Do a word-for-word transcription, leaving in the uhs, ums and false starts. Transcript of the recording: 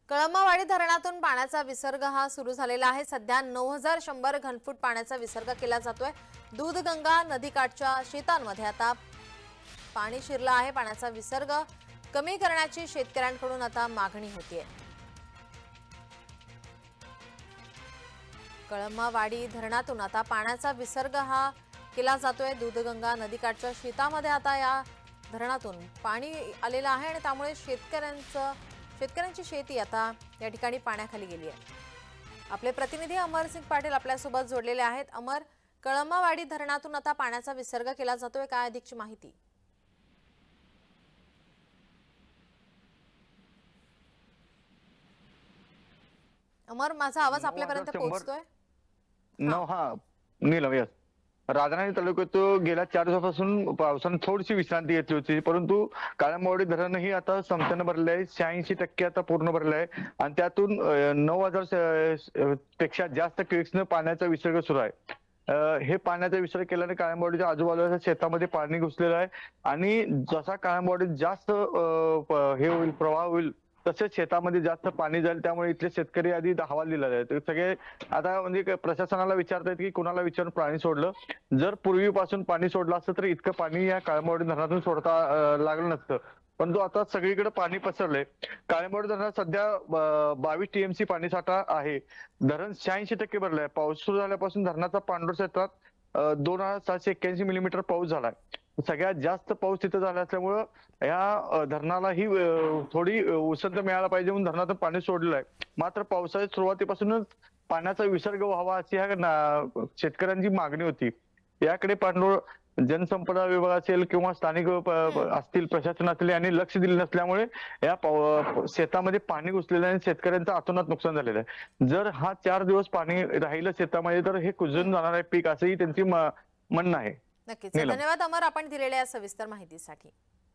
कळमवाडी धरणातून पाण्याचा विसर्ग हा सुरू झालेला आहे। सध्या नऊ हजार शंभर घनफूट पाण्याचा विसर्ग केला जातोय। दूधगंगा नदीकाठच्या शेतांमध्ये आता पाणी शिरलं आहे। पाण्याचा विसर्ग कमी करण्याची शेतकऱ्यांकडून आता मागणी होतीये। कळमवाडी धरणातून आता पाण्याचा विसर्ग हा केला जातोय। दूधगंगा नदीकाठच्या शेतामध्ये आता या धरणातून पाणी आलेलं आहे आणि त्यामुळे शेतकऱ्यांचं शेतकऱ्यांची शेती आता या ठिकाणी पाण्याखाली गेली आहे। आपले प्रतिनिधी अमर सिंग पाटील आपल्या सोबत जोडलेले आहेत। अमर, कळमवाडी धरणातून आता पाण्याचा विसर्ग केला जातोय, काय अधिकची माहिती? अमर, माझा आवाज आपल्यापर्यंत पोहोचतोय? नऊ हा नीलम यस राधानगरी तालुक्यात गेल्या चार दिवसापासून पावसाने थोडीशी विश्रांती घेतली होती, परंतु कळमवाडी धरणही आता संपन्न भरले आहे। शहाऐंशी टक्के आता पूर्ण भरले आहे आणि त्यातून नऊ हजार पेक्षा जास्त क्युसेक्सनं पाण्याचा विसर्ग सुरू आहे। हे पाण्याचा विसर्ग केल्याने कळमवाडीच्या आजूबाजूच्या शेतामध्ये पाणी घुसलेलं आहे आणि जसा कळमवाडीत जास्त हे होईल प्रवाह होईल तसेच शेतामध्ये जास्त पाणी जाईल, त्यामुळे इथले शेतकरी आधी हवाल दिला आहे। सगळे आता म्हणजे प्रशासनाला विचारतायत की कुणाला विचारून पाणी सोडलं। जर पूर्वीपासून पाणी सोडलं असतं तर इतकं पाणी या कळमवाडी धरणातून सोडता लागलं नसतं, परंतु आता सगळीकडे पाणी पसरलंय। कळमवाडी धरणात सध्या बावीस टीएमसी पाणी साठा आहे। धरण शहाऐंशी टक्के भरलंय। पाऊस सुरू झाल्यापासून धरणाचा पांडुर क्षेत्रात दोन हजार सातशे एक्क्याऐंशी मिलीमीटर पाऊस झालाय। सगळ्यात जास्त पाऊस तिथे झाला असल्यामुळं या धरणाला ही थोडी उसंत मिळायला पाहिजे म्हणून धरणातून पाणी सोडलं आहे। मात्र पावसाच्या सुरुवातीपासूनच पाण्याचा विसर्ग व्हावा अशी ह्या शेतकऱ्यांची मागणी होती। याकडे पांडुर जनसंपदा विभाग असेल किंवा स्थानिक असतील प्रशासन असतील यांनी लक्ष दिले नसल्यामुळे या शेतामध्ये पाणी घुसलेलं आहे। शेतकऱ्यांचं अतोनात नुकसान झालेलं आहे। जर हा चार दिवस पाणी राहिलं शेतामध्ये तर हे कुजून जाणार आहे पीक, असंही त्यांची म्हणणं आहे। नक्कीच, धन्यवाद अमर, आपण दिलेल्या सविस्तर माहितीसाठी।